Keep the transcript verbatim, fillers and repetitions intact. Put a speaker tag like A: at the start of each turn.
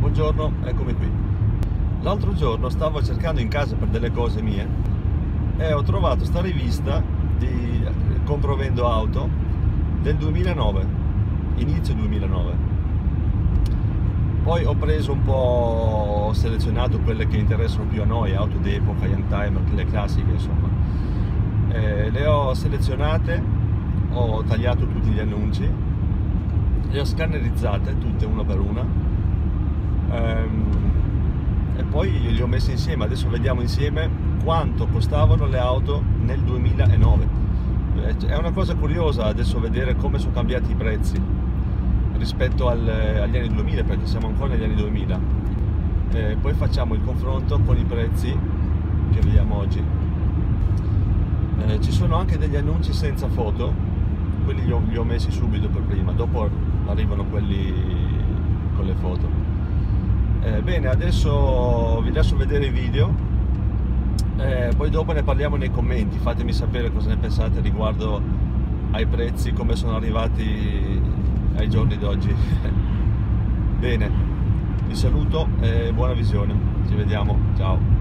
A: Buongiorno, eccomi qui. L'altro giorno stavo cercando in casa per delle cose mie e ho trovato sta rivista di compro vendo auto del duemilanove, inizio duemilanove. Poi ho preso un po', ho selezionato quelle che interessano più a noi, auto d'epoca, youngtimer, le classiche insomma. Eh, le ho selezionate, ho tagliato tutti gli annunci, le ho scannerizzate tutte una per una. E poi li ho messi insieme. Adesso vediamo insieme quanto costavano le auto nel duemilanove. È una cosa curiosa adesso vedere come sono cambiati i prezzi rispetto al, agli anni duemila, perché siamo ancora negli anni duemila. E poi facciamo il confronto con i prezzi che vediamo oggi. Eh, ci sono anche degli annunci senza foto, quelli li ho, li ho messi subito per prima, dopo arrivano quelli con le foto. Eh, bene, adesso vi lascio vedere i video, eh, poi dopo ne parliamo nei commenti. Fatemi sapere cosa ne pensate riguardo ai prezzi, come sono arrivati ai giorni d'oggi. Bene, vi saluto e buona visione, ci vediamo, ciao.